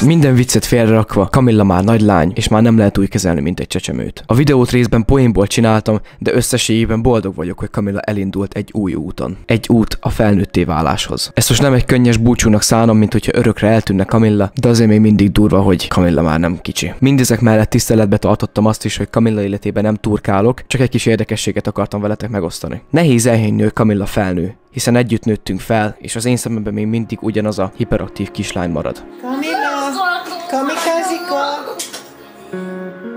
Minden viccet félrerakva, Camilla már nagy lány, és már nem lehet úgy kezelni, mint egy csecsemőt. A videót részben poénból csináltam, de összességében boldog vagyok, hogy Camilla elindult egy új úton. Egy út a felnőtté váláshoz. Ezt most nem egy könnyes búcsúnak szánom, mint hogyha örökre eltűnne Camilla, de azért még mindig durva, hogy Camilla már nem kicsi. Mindezek mellett tiszteletbe tartottam azt is, hogy Camilla életében nem turkálok, csak egy kis érdekességet akartam veletek megosztani. Nehéz elhinni, hogy Camilla felnő, hiszen együtt nőttünk fel, és az én szememben még mindig ugyanaz a hiperaktív kislány marad. Camilla! Kamikázika!